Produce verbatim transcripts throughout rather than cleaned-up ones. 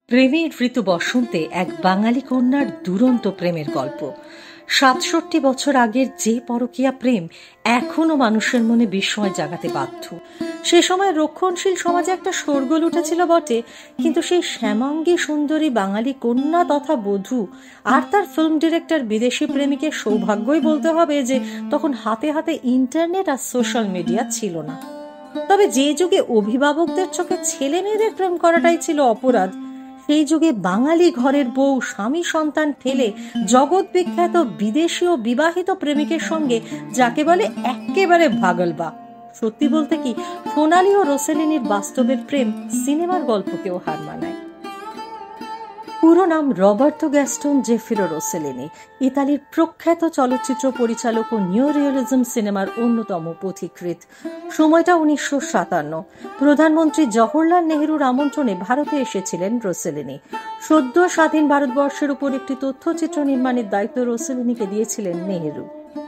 প্রেমের ঋতু বসন্তে এক বাঙালি কন্যার দুরন্ত প্রেমের গল্প। সাতষট্টি বছর আগের যে পরকীয়া প্রেম এখনো মানুষের মনে বিস্ময় জাগাতে বাধ্য। সে সময় রক্ষণশীল সমাজে একটা শোরগোল উঠেছিল বটে, কিন্তু সেই শ্যামাঙ্গী সুন্দরী বাঙালি কন্যা তথা বধূ আর তার ফিল্ম ডিরেক্টর বিদেশি প্রেমিকের সৌভাগ্যই বলতে হবে যে তখন হাতে হাতে ইন্টারনেট আর সোশ্যাল মিডিয়া ছিল না। তবে যে যুগে অভিভাবকদের চোখে ছেলে মেয়েদের প্রেম করাটাই ছিল অপরাধ, সেই যুগে বাঙালি ঘরের বউ স্বামী সন্তান ফেলে জগৎ বিখ্যাত বিদেশি ও বিবাহিত প্রেমিকের সঙ্গে যাকে বলে একেবারে ভাগলবা। সত্যি বলতে কি, সোনালি ও রোসেলিনির বাস্তবের প্রেম সিনেমার গল্পকেও হার মানায়। পুরো নাম রবার্তো গ্যাস্টন জেফিরো রোসেলিনি, ইতালির প্রখ্যাত চলচ্চিত্র পরিচালক ও নিও রিয়েলিজম সিনেমার অন্যতম পথিকৃৎ। সময়টা উনিশশো সাতান্ন। প্রধানমন্ত্রী জওহরলাল নেহরুর আমন্ত্রণে ভারতে এসেছিলেন রোসেলিনি। সদ্য স্বাধীন ভারতবর্ষের উপর একটি তথ্যচিত্র নির্মাণের দায়িত্ব রোসেলিনিকে দিয়েছিলেন নেহরু।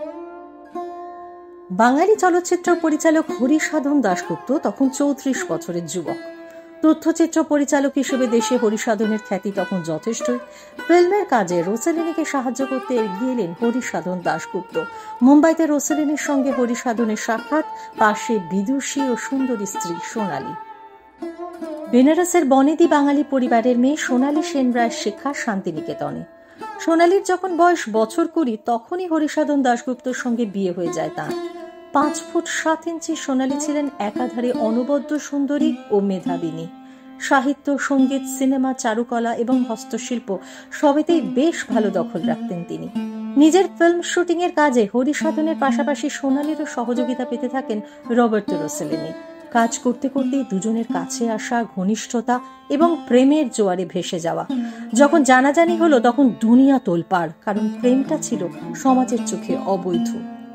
বাঙালি চলচ্চিত্র পরিচালক হরিসাধন দাশগুপ্ত তখন চৌত্রিশ বছরের যুবক। তথ্যচিত্র পরিচালক হিসেবে দেশে হরিসাধনের খ্যাতি তখন যথেষ্টই। ফিল্মের কাজে রোসেলিনিকে সাহায্য করতে এগিয়ে এলেন হরিসাধন দাশগুপ্ত। মুম্বাইতে রোসেলিনির সঙ্গে হরিসাধনের সাক্ষাৎ, পাশে বিদুষী ও সুন্দরী স্ত্রী সোনালি। বেনারসের বনেদি বাঙালি পরিবারের মেয়ে সোনালি সেন রায়ের শিক্ষা শান্তিনিকেতনে। সোনালির যখন বয়স বছর কুড়ি, তখনই হরিসাধন দাশগুপ্তর সঙ্গে বিয়ে হয়ে যায় তাঁর। পাঁচ ফুট সাত ইঞ্চি সোনালি ছিলেন একাধারে অনবদ্য সুন্দরী ও মেধাবিনী। সাহিত্য, সঙ্গীত, সিনেমা, চারুকলা এবং হস্তশিল্প সবেতেই বেশ ভালো দখল রাখতেন তিনি। নিজের ফিল্ম শুটিং এর কাজে হরিসাধনের পাশাপাশি সোনালিরও সহযোগিতা পেতে থাকেন রবার্তো রোসেলিনি। কাজ করতে করতে দুজনের কাছে আসা, ঘনিষ্ঠতা এবং প্রেমের জোয়ারে ভেসে যাওয়া। যখন জানাজানি হলো তখন দুনিয়া তোলপাড়, কারণ প্রেমটা ছিল সমাজের চোখে অবৈধ।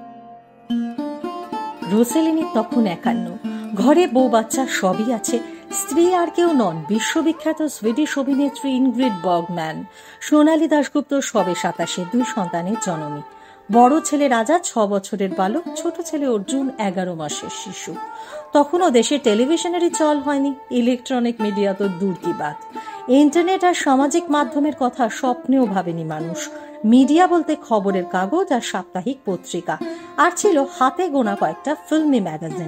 রোসেলিনি তখন একান্ন, ঘরে বউ বাচ্চা সবই আছে। স্ত্রী আর কেউ নন, বিশ্ববিখ্যাত সুইডিশ অভিনেত্রী ইনগ্রিড বার্গম্যান। সোনালি দাশগুপ্ত সবে সাতাশে, দুই সন্তানের জননী। বড় ছেলে রাজা ছ বছরের বালক, ছোট ছেলে অর্জুন এগারো মাসের শিশু। তখনও দেশের টেলিভিশনেরই চল হয়নি, ইলেকট্রনিক মিডিয়া তো দূর কি বাত। ইন্টারনেট আর সামাজিক মাধ্যমের কথা স্বপ্নেও ভাবেনি মানুষ। মিডিয়া বলতে খবরের কাগজ আর সাপ্তাহিক পত্রিকা, আর ছিল হাতে গোনা কয়েকটা ফিল্মি ম্যাগাজিন।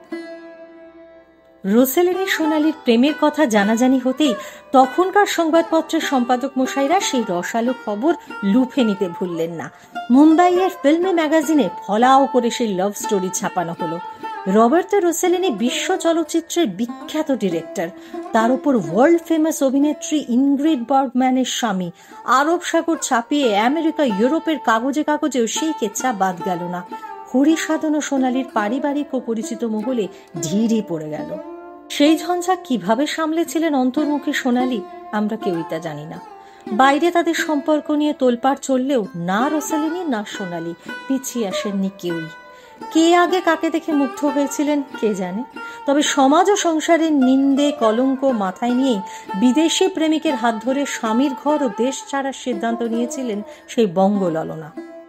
রোসেলিনি সোনালির প্রেমের কথা জানাজানি হতেই তখনকার সংবাদপত্রের সম্পাদক মশাইরা সেই রসালো খবর লুফে নিতে ভুললেন না। মুম্বাইয়ের ফিল্মি ম্যাগাজিনে ফলাও করে সেই লাভ স্টোরি ছাপানো হলো। রবার্তো রোসেলিনি বিশ্ব চলচ্চিত্রের বিখ্যাত ডিরেক্টর, তার উপর ওয়ার্ল্ড ফেমাস অভিনেত্রী ইনগ্রিড বার্গম্যানের স্বামী। আরব সাগর ছাপিয়ে আমেরিকা, ইউরোপের কাগজে কাগজেও সেই কেচ্ছা বাদ গেল না। হরিসাধন ও সোনালির পারিবারিক ও পরিচিত মহলে ঢিড়ি পড়ে গেল। সেই ঝঞ্ঝা কিভাবে সামলেছিলেন অন্তর্মুখী সোনালি, আমরা কেউই তা জানি না। বাইরে তাদের সম্পর্ক নিয়ে তোলপাড় চললেও না রোসেলিনি না সোনালি পিছিয়ে আসেননি কেউই। কে আগে কাকে দেখে মুগ্ধ হয়েছিলেন কে জানে। তবে সমাজ ও সংসারের নিন্দে কলঙ্ক মাথায় নিয়েই বিদেশি প্রেমিকের হাত ধরে স্বামীর ঘর ও দেশ ছাড়ার সিদ্ধান্ত নিয়েছিলেন সেই বঙ্গললনা।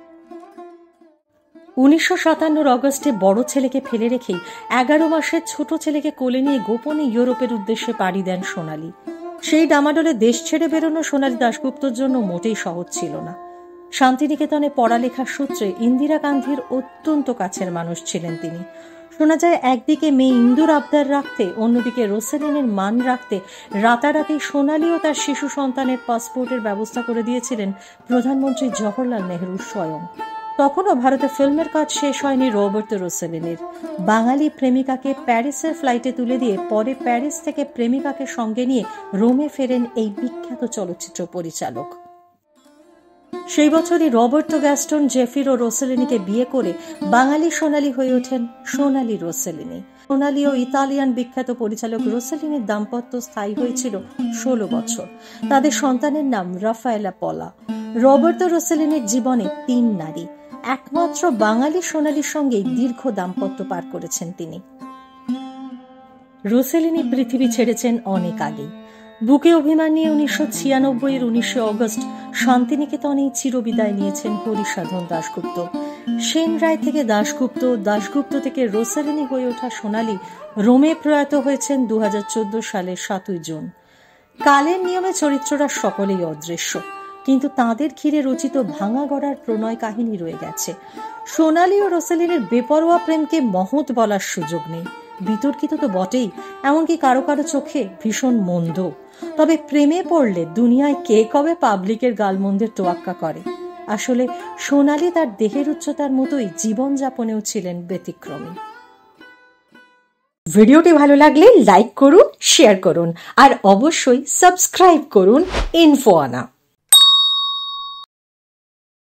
উনিশশো সাতান্নর অগস্টে বড় ছেলেকে ফেলে রেখেই এগারো মাসের ছোট ছেলেকে কোলে নিয়ে গোপনে ইউরোপের উদ্দেশ্যে পাড়ি দেন সোনালি। সেই ডামাডোলে দেশ ছেড়ে বেরোনো সোনালি দাশগুপ্তর জন্য মোটেই সহজ ছিল না। শান্তিনিকেতনে পড়ালেখার সূত্রে ইন্দিরা গান্ধীর অত্যন্ত কাছের মানুষ ছিলেন তিনি। শোনা যায় একদিকে মেয়ে ইন্দুর আবদার রাখতে, অন্যদিকে রোসেলিনের মান রাখতে রাতারাতি সোনালি ও তার শিশু সন্তানের পাসপোর্টের ব্যবস্থা করে দিয়েছিলেন প্রধানমন্ত্রী জওহরলাল নেহরু স্বয়ং। তখনও ভারতে ফিল্মের কাজ শেষ হয়নি রবার্তো রোসেলিনির। বাঙালি প্রেমিকাকে প্যারিসের ফ্লাইটে তুলে দিয়ে পরে প্যারিস থেকে প্রেমিকাকে সঙ্গে নিয়ে রোমে ফেরেন এই বিখ্যাত চলচ্চিত্র পরিচালক। সেই বছরই রবার্তো গ্যাস্টন জেফিরো রোসেলিনিকে বিয়ে করে বাঙালি সোনালি হয়ে ওঠেন সোনালি রোসেলিনি। সোনালি ও ইতালিয়ান বিখ্যাত পরিচালক রোসেলিনির দাম্পত্য স্থায়ী হয়েছিল ষোলো বছর। তাদের সন্তানের নাম রাফায়েলা পলা। রবার্তো রোসেলিনির জীবনে তিন নারী, একমাত্র বাঙালি সোনালির সঙ্গে দীর্ঘ দাম্পত্য পার করেছেন তিনি। রোসেলিনি পৃথিবী ছেড়েছেন অনেক আগেই। বুকে অভিমান নিয়ে উনিশশো ছিয়ানব্বই এর উনিশে অগস্ট শান্তিনিকেতনেই চিরবিদায় নিয়েছেন হরিসাধন দাশগুপ্ত। সেন রায় থেকে দাশগুপ্ত, দাশগুপ্ত থেকে রোসেলিনি হয়ে ওঠা সোনালি রোমে প্রয়াত হয়েছেন দু হাজার চোদ্দ সালের সাতই জুন। কালের নিয়মে চরিত্ররা সকলেই অদৃশ্য, কিন্তু তাদের ঘিরে রচিত ভাঙা গড়ার প্রণয় কাহিনী রয়ে গেছে। সোনালি ও রোসালিনের বেপরোয়া প্রেমকে মহৎ বলার সুযোগ নেই, বিতর্কিত তো বটেই, এমনকি কারো কারো চোখে ভীষণ মন্দ। তবে প্রেমে পড়লে দুনিয়ায় কে কবে পাবলিকের গালমন্দের তোয়াক্কা করে? আসলে সোনালি তার দেহের উচ্চতার মতোই জীবনযাপনেও ছিলেন ব্যতিক্রমী। ভিডিওটি ভালো লাগলে লাইক করুন, শেয়ার করুন আর অবশ্যই সাবস্ক্রাইব করুন ইনফোয়ানা।